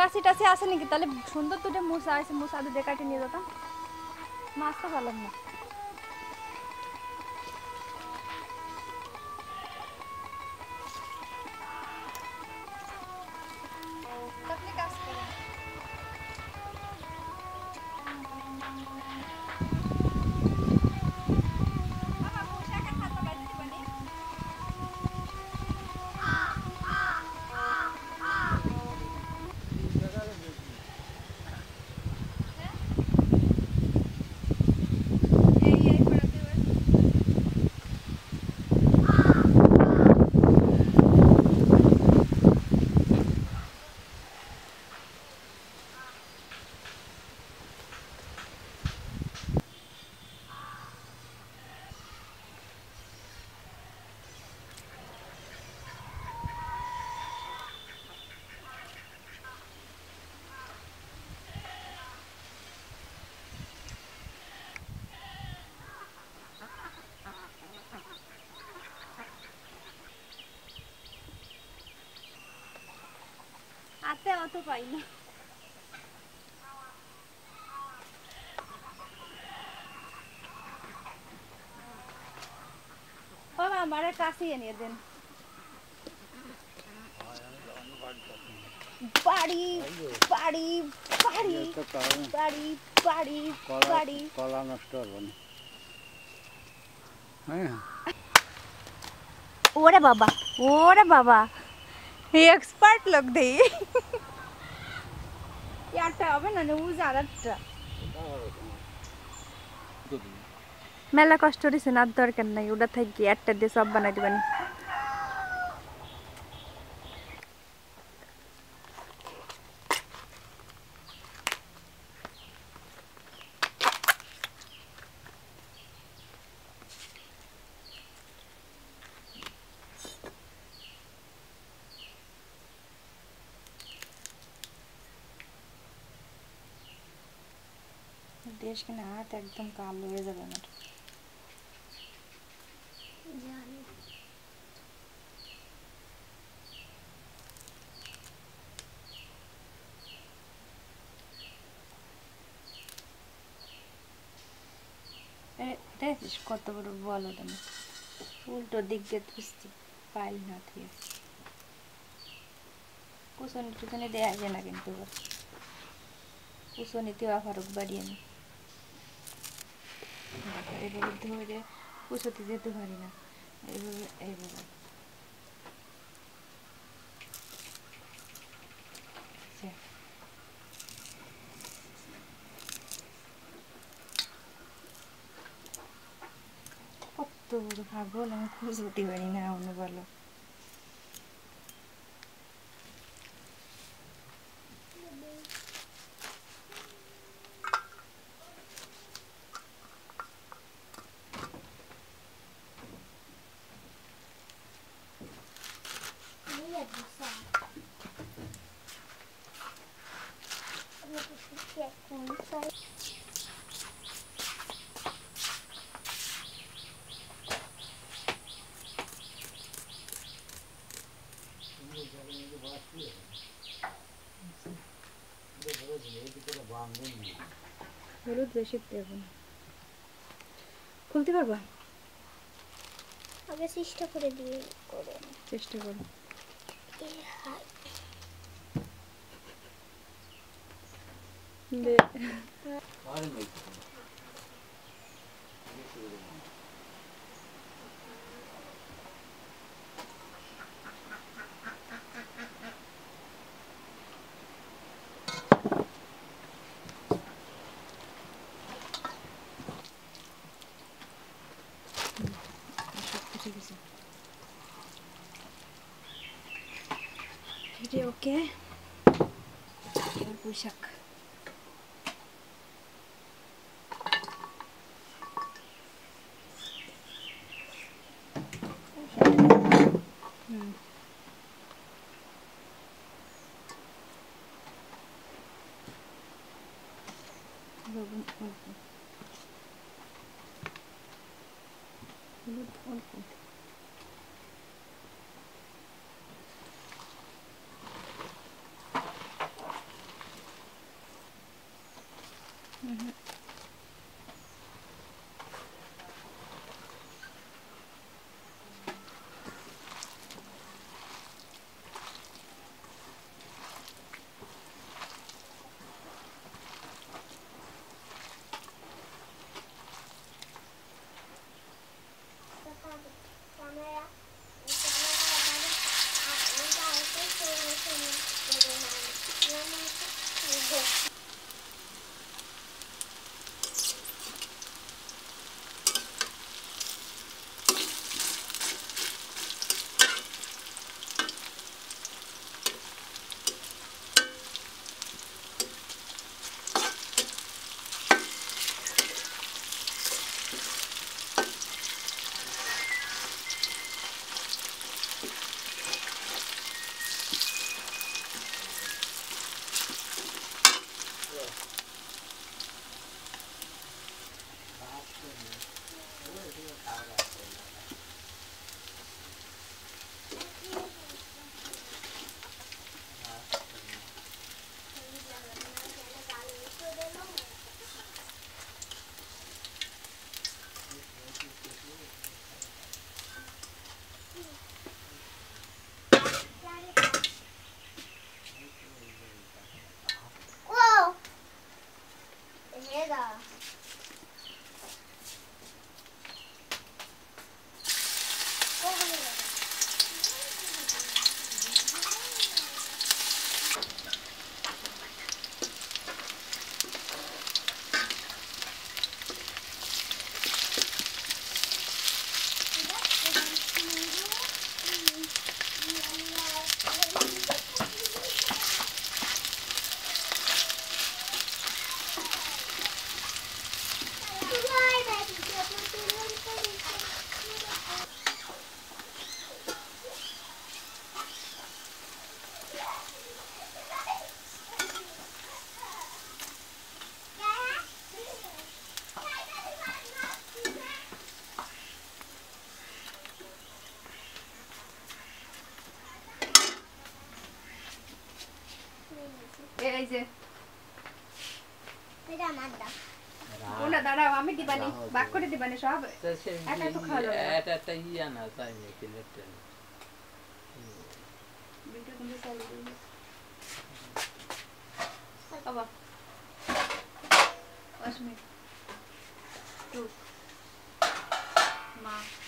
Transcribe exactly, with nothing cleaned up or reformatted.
কাশি টাশি আসে নাকি? তাহলে সুন্দর দুটো মুসা আছে, মুসা দুটো কাটে নিয়ে যেতাম। মাছ তো পারলাম না। হাতে অত পাই না। বাবা আমারে কাছে এনে দেন। বাড়ি বাড়ি বাড়ি বাড়ি বাড়ি বাড়ি কলা নষ্ট হবে না। হ্যাঁ ওরে বাবা, ওরে বাবা, এক্সপার্ট লোক দেই। একটা হবে না, উজ আর একটা মেলা কষ্ট হয়েছে না, দরকার নাই, ওটা থাকি একটা দিয়ে সব বানাই দিবেন। দেশ কিনা হাত একদম কালো হয়ে যাবে আমার। দেখিস কত বড় বলো তুমি, উল্টো দিক দিয়ে বুঝছি পাইল না দিয়ে কুচনি টুচনি দেওয়া যায় না, কিন্তু কুচনিতেও ফারুক বাড়িয়ে নি এইভাবে ধরে কুচতে যেতে পারি না, এইভাবে এইভাবে কত বড় পাগল, আমি খুঁজতে পারি না অন্য বলো। হলুদ বেশি দেব না, খুলতে পারবা? আগে চেষ্টা করে দিয়ে করে চেষ্টা করো। ঠিক আছে, ওকে। পোশাক হুম লবণ অল্প, হলুদ অল্প। হুম। Camera camera Whoa! Mira. এই যে এটা আমার দাও। কোনটা দাঁড়াও আমি দিবানি বাক করে দিবানি সব একা তো খাওয়া যাবে না। এটা একটা ইয়া না তাই নাকি লেফটেন ভিডিও কিন্তু চালু দিই বাবা পাঁচ মিনিট টু মা